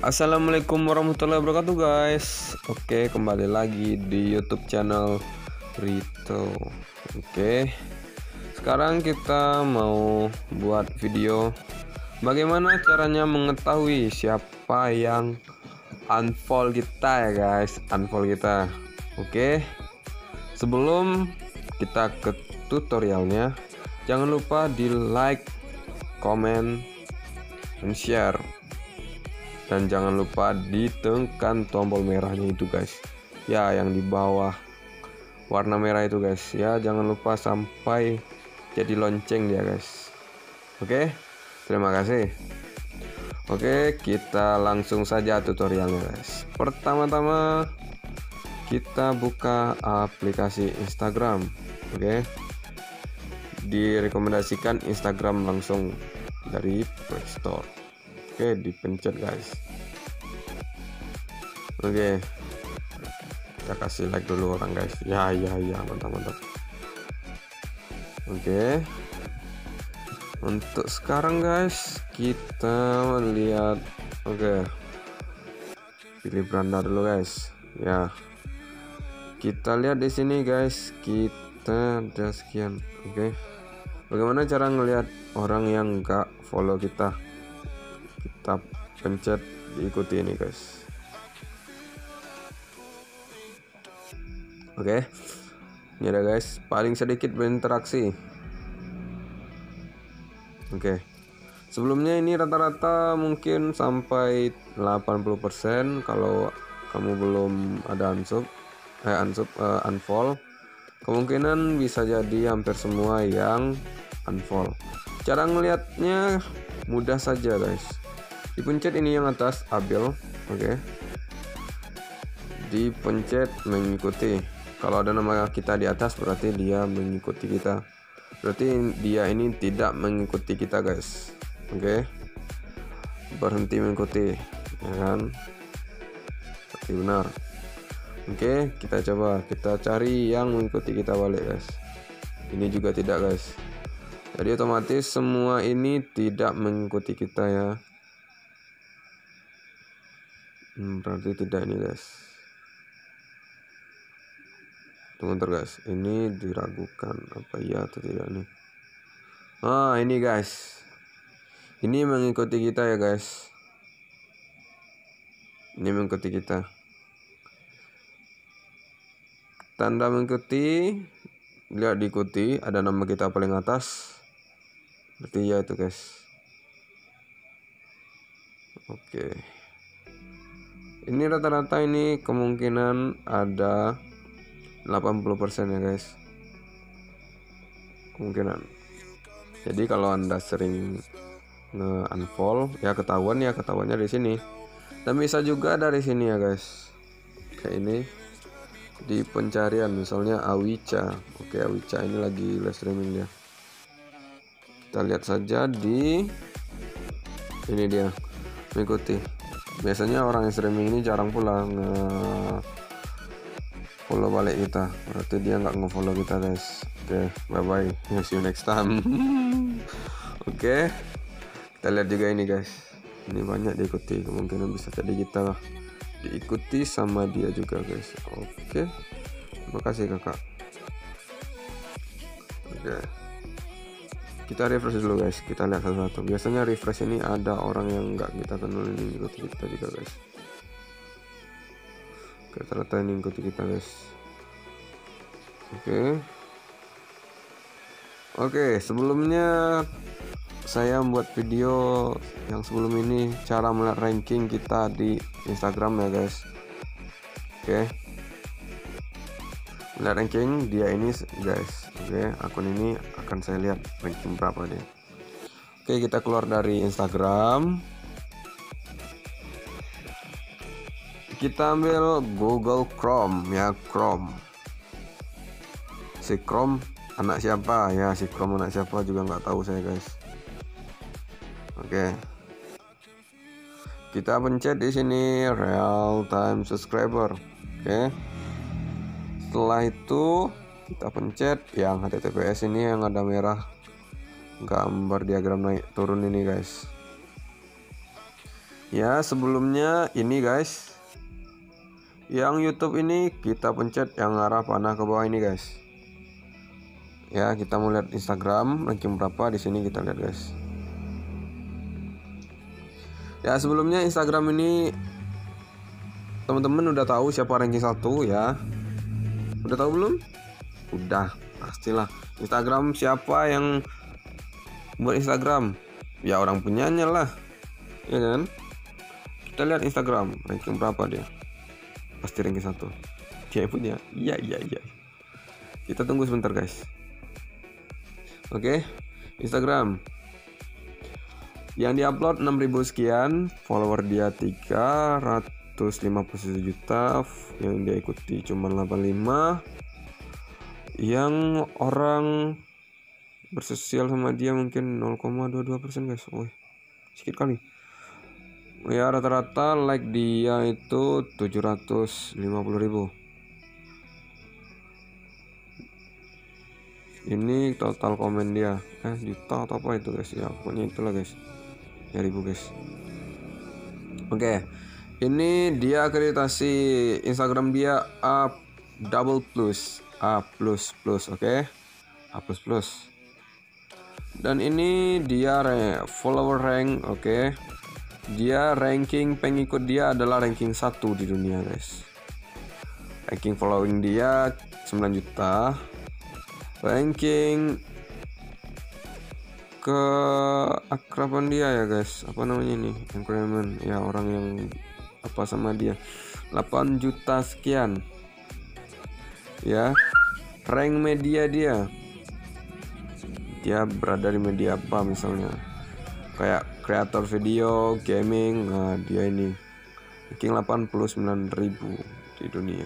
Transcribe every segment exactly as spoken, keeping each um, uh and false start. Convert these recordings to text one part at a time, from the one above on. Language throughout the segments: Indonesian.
Assalamualaikum warahmatullahi wabarakatuh guys. Oke, kembali lagi di YouTube channel Rito. Oke, sekarang kita mau buat video bagaimana caranya mengetahui siapa yang unfollow kita ya guys. Unfollow kita. Oke, sebelum kita ke tutorialnya, jangan lupa di like, comment, dan share. Dan jangan lupa ditekan tombol merahnya itu guys, ya, yang di bawah warna merah itu guys, ya, jangan lupa sampai jadi lonceng dia guys. Oke, terima kasih. Oke, kita langsung saja tutorialnya guys. Pertama-tama kita buka aplikasi Instagram. Oke, direkomendasikan Instagram langsung dari Play Store. Oke, dipencet guys. Oke, kita kasih like dulu orang guys. Ya ya ya, mantap mantap. Oke, untuk sekarang guys kita melihat. Oke, pilih beranda dulu guys. Ya, kita lihat di sini guys, kita ada sekian. Oke, bagaimana cara ngelihat orang yang enggak follow kita? Kita pencet diikuti ini guys. Oke, ini ada guys, paling sedikit berinteraksi. Oke, sebelumnya ini rata-rata mungkin sampai delapan puluh persen. Kalau kamu belum ada unsub eh unsub uh, unfollow, kemungkinan bisa jadi hampir semua yang unfollow. Cara ngelihatnya mudah saja guys. Dipencet ini yang atas, Abel. Oke, dipencet mengikuti. Kalau ada nama kita di atas berarti dia mengikuti kita, berarti dia ini tidak mengikuti kita guys. Oke, berhenti mengikuti, ya kan, berarti benar. Oke, kita coba kita cari yang mengikuti kita balik guys. Ini juga tidak guys, jadi otomatis semua ini tidak mengikuti kita ya. Hmm, berarti tidak ini guys. Tunggu bentar guys, ini diragukan apa iya atau tidak nih. Ah, ini guys, ini mengikuti kita ya guys. Ini mengikuti kita, tanda mengikuti. Lihat diikuti, ada nama kita paling atas, berarti ya itu guys. Oke, ini rata-rata ini kemungkinan ada delapan puluh persen ya guys, kemungkinan. Jadi kalau Anda sering nge-unfollow ya ketahuan, ya ketahuannya di sini. Dan bisa juga dari sini ya guys. Kayak ini di pencarian misalnya Awica. Oke, Awica ini lagi live streaming dia. Kita lihat saja di ini, dia mengikuti. Biasanya orang yang streaming ini jarang pula nge follow balik kita, berarti dia nggak nge-follow kita guys. Oke, bye bye, see you next time. Oke, kita lihat juga ini guys, ini banyak diikuti, kemungkinan bisa jadi kita diikuti sama dia juga guys. Oke, terima kasih kakak. Oke, kita refresh dulu guys, kita lihat satu-satu. Biasanya refresh ini ada orang yang nggak kita kenal ini ikuti kita juga guys. Rata-rata ini ikuti kita guys. Oke, oke, sebelumnya saya membuat video yang sebelum ini cara melihat ranking kita di Instagram ya guys. Oke, melihat ranking dia ini guys. Oke, akun ini akan saya lihat ranking berapa dia. Oke, kita keluar dari Instagram, kita ambil Google Chrome ya, Chrome. Si Chrome anak siapa ya, si Chrome anak siapa juga nggak tahu saya guys. Oke, kita pencet di sini real time subscriber. Oke, setelah itu kita pencet yang H T T P S ini yang ada merah gambar diagram naik turun ini guys. Ya, sebelumnya ini guys, yang YouTube ini kita pencet yang arah panah ke bawah ini guys. Ya, kita mau lihat Instagram ranking berapa, di sini kita lihat guys. Ya, sebelumnya Instagram ini teman-teman udah tahu siapa ranking satu ya? Udah tahu belum? Udah, pastilah. Instagram siapa yang buat Instagram? Ya orang punyanya lah, ya kan? Kita lihat Instagram ranking berapa dia. Pasti ranking satu. Dia punya. Iya iya iya. Kita tunggu sebentar guys. Oke, Instagram yang diupload enam ribu sekian, follower dia tiga ratus lima puluh satu juta, yang dia ikuti cuma delapan puluh lima, yang orang bersosial sama dia mungkin nol koma dua dua persen guys. Woi, sedikit kali. Ya, rata-rata like dia itu tujuh ratus lima puluh ribu. Ini total komen dia eh juta atau apa itu guys, ya pokoknya itulah guys, ya ribu guys. Oke, ini dia akreditasi Instagram dia A double plus A plus plus. Oke, A plus plus. Dan ini dia follower rank. Oke, dia ranking pengikut dia adalah ranking satu di dunia guys. Ranking following dia sembilan juta. Ranking ke akraban dia ya guys, apa namanya ini, increment ya, orang yang apa sama dia, delapan juta sekian ya. Rank media dia dia berada di media apa, misalnya kayak kreator video, gaming. Nah dia ini ranking delapan puluh sembilan ribu di dunia.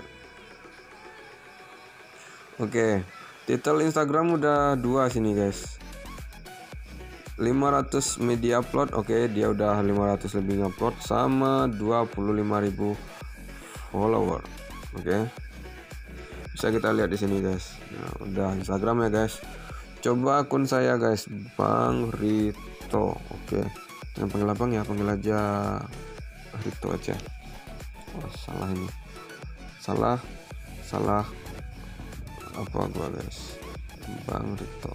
Oke, titel Instagram udah dua sini guys. lima ratus media upload. Oke, dia udah lima ratus lebih upload sama dua puluh lima ribu follower. Oke, bisa kita lihat di sini guys. Nah, udah Instagram ya guys. Coba akun saya guys, Bang Rito. Oke, jangan panggil abang ya, panggil aja Rito aja. Oh, salah ini, salah salah apa gua guys, Bang Rito.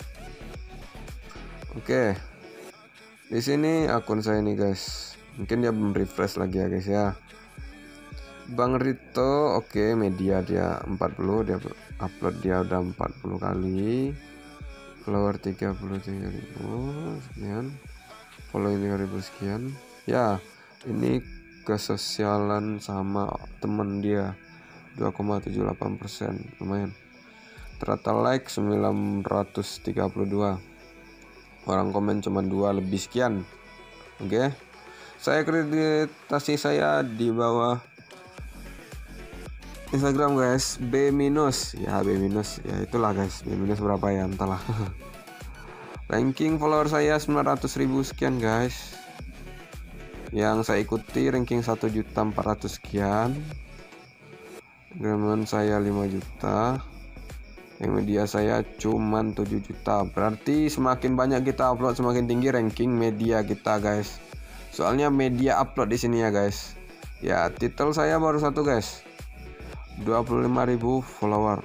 Oke, di sini akun saya nih guys, mungkin dia belum refresh lagi ya guys ya. Bang Rito. Oke, media dia empat puluh, dia upload dia udah empat puluh kali, follower tiga puluh tiga ribu sekian, follow tiga ribu sekian ya. Ini kesosialan sama temen dia dua koma tujuh delapan persen, lumayan. Rata like sembilan ratus tiga puluh dua, orang komen cuma dua lebih sekian. Oke, saya akreditasi saya di bawah Instagram guys, B minus ya, B minus ya, itulah guys, B minus berapa ya entahlah. Ranking follower saya sembilan ratus ribu sekian guys, yang saya ikuti ranking satu juta empat ratus sekian, Instagram saya lima juta, yang media saya cuman tujuh juta. Berarti semakin banyak kita upload semakin tinggi ranking media kita guys. Soalnya media upload di sini ya guys. Ya, titel saya baru satu guys, dua puluh lima ribu follower.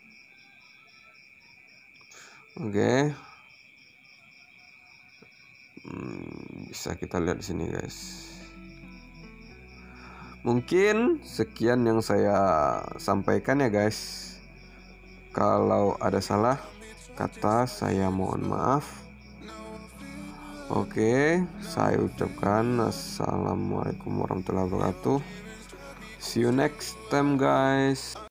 Oke. Hmm, bisa kita lihat di sini guys. Mungkin sekian yang saya sampaikan ya guys. Kalau ada salah kata saya mohon maaf. Oke, saya ucapkan assalamualaikum warahmatullahi wabarakatuh. See you next time guys.